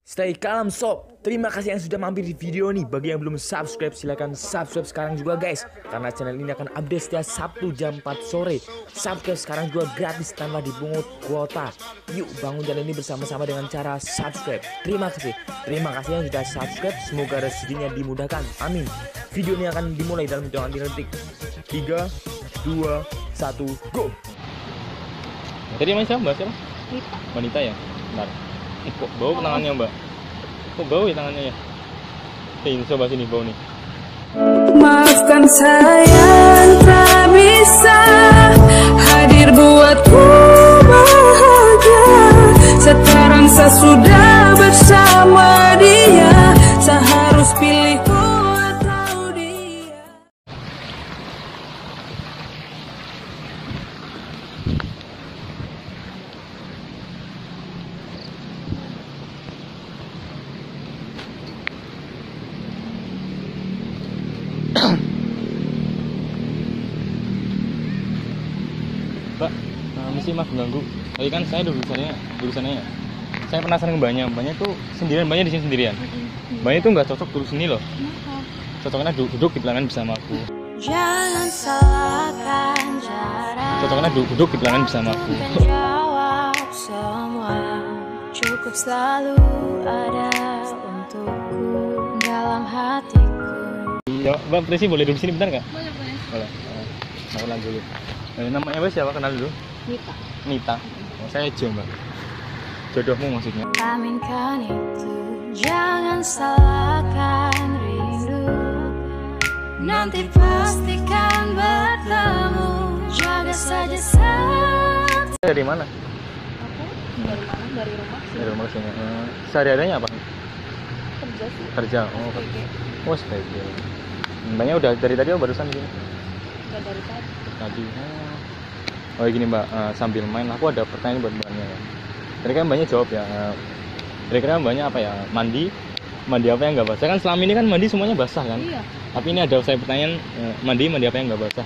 Stay calm sob. Terima kasih yang sudah mampir di video ini. Bagi yang belum subscribe silahkan subscribe sekarang juga guys, karena channel ini akan update setiap Sabtu jam 4 sore. Subscribe sekarang juga gratis tanpa dipungut kuota. Yuk bangun channel ini bersama-sama dengan cara subscribe. Terima kasih yang sudah subscribe. Semoga rezekinya dimudahkan, amin. Video ini akan dimulai dalam hitungan detik. 3, 2, 1, go. Tadi emang siapa mbak? Siapa? Wanita ya? Bentar. Kok bau tangannya mbak? Kok bau ya tangannya ya? Oke, coba sini bau nih. Maafkan sayang tak bisa hadir buatku bahagia. Sekarang saya sudah bersama dia, saya harus pilihku atau dia. Mbak, mesti maaf ganggu. Tadi kan saya jurusannya ya. Saya penasaran ke mbaknya tuh sendirian, mbaknya di sini sendirian. Mbaknya tuh nggak cocok dulu sini loh. Cocoknya duduk di pelanggan bersama aku. Jangan salahkan jarak. Cocoknya duduk di pelanggan bersama aku. Jawab semua, cukup selalu ada untukku dalam hatiku. Ya, Mbak Presi boleh duduk sini bentar nggak? Boleh. Boleh. Aku lanjut dulu. Namanya apa siapa? Kenal dulu. Nita. Oh, saya Jo mbak. Jodohmu maksudnya. Aminkan itu, jangan salahkan rindu. Nanti pastikan bertemu, jaga saja saat. Dari mana? Aku dari mana? Dari rumah sih. Dari rumah sini. Sehari-harinya apa? Kerja sih. Kerja. Oh, Oke. oh sebagai. Mbaknya udah dari tadi oh barusan gini. Enggak dari tadi. Tadi. Oh gini mbak, sambil main aku ada pertanyaan buat mbaknya ya. Tadi kan mbaknya jawab ya. Kira-kira mbaknya apa ya? Mandi apa yang nggak basah? Kan selama ini kan mandi semuanya basah kan? Iya. Tapi ini ada saya pertanyaan, mandi apa yang nggak basah?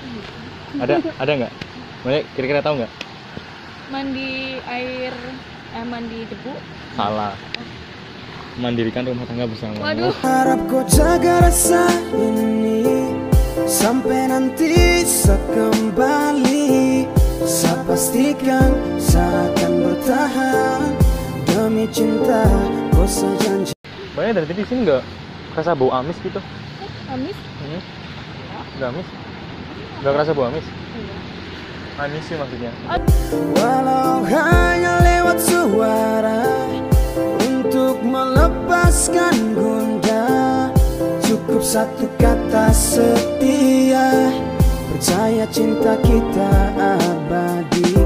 Ada nggak? Mbaknya kira-kira tahu nggak? Mandi air, mandi debu. Salah. Mandirikan rumah tangga bersama. Waduh. Harap kau jaga rasa ini sampai nanti saya kembali. Saya pastikan saya akan bertahan demi cinta. Kau sejanji. Mbaknya dari tadi sini nggak kerasa bau amis gitu? Amis? Nggak amis? Nggak kerasa bau amis? Iya. Amis sih maksudnya. Walau hanya lewat suara untuk melepaskan gundah, cukup satu kata setia, percaya cinta kita abadi.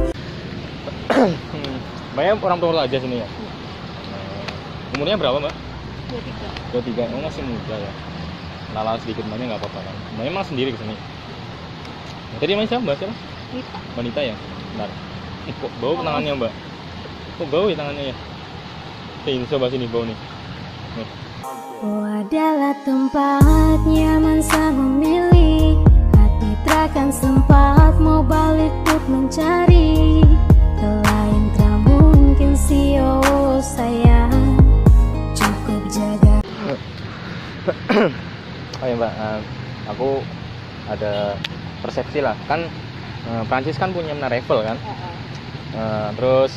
Mbaknya orang tua aja sini ya? Umurnya berapa mbak? 23. 23, oh masih muda ya. Lala sedikit mbaknya nggak apa-apa kan. Mbaknya emang sendiri kesini. Tadi emang siapa mbak? Siapa? Wanita ya? Bentar. Kok bau tangannya mbak? Kok bau ya tangannya ya? Oke, coba sini bau nih. Nih. Oh adalah tempat nyaman saya memilih. Hati takkan sempat mau balik untuk mencari. Lain tak mungkin sih oh sayang. Cukup jaga. Oh ya mbak, aku ada persepsi lah. Kan Prancis kan punya menara Eiffel kan? Terus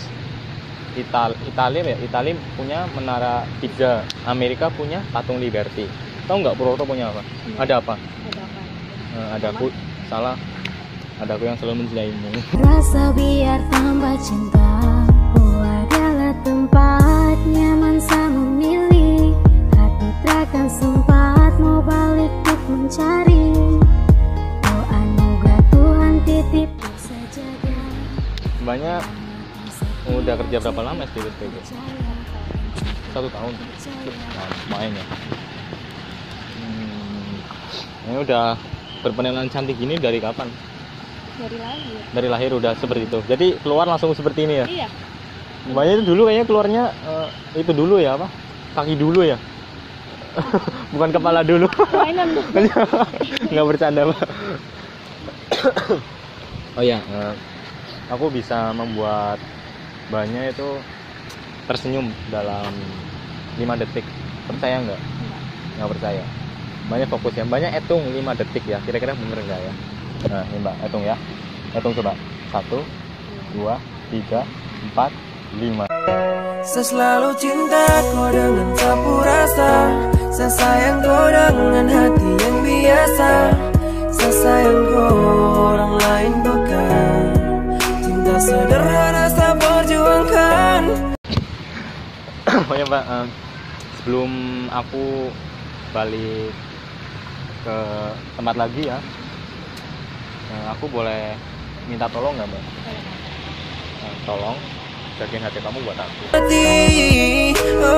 Italia punya menara Pisa, Amerika punya patung Liberty. Tahu nggak Purwokerto punya apa? Ada apa? Ada aku salah. Ada aku yang selalu menjelainmu. Rasa biar tambah cinta. Oh adalah tempat nyaman saya memilih. Hati takkan sempat mau balik untuk mencari. Oh anugerah Tuhan titip saja. Mbaknya udah kerja berapa lama SPG? 1 tahun. Nah, lumayan ya. Ini udah berpenampilan cantik gini dari kapan? Dari lahir. Dari lahir udah seperti itu. Jadi keluar langsung seperti ini ya? Iya. Mbaknya itu dulu kayaknya keluarnya itu dulu ya apa? Kaki dulu ya? Bukan kepala dulu. Mainan tuh. Nggak bercanda mbak. Oh ya, aku bisa membuat mbaknya itu tersenyum dalam 5 detik. Percaya nggak? Nggak percaya. Mbaknya fokus ya. Mbaknya hitung 5 detik ya. Kira-kira bener nggak ya? Nah, ini Mbak, hitung ya. Hitung coba. 1, 2, 3, 4, 5. Saya selalu cinta kau dengan sapu rasa. Saya sayang kau dengan hati yang biasa. Saya sayang kau, orang lain bukan. Cinta sederhana saya perjuangkan. Oh ya Mbak, sebelum aku balik ke tempat lagi ya, aku boleh minta tolong nggak Mbak? Tolong jagain hati kamu buat aku. Hati,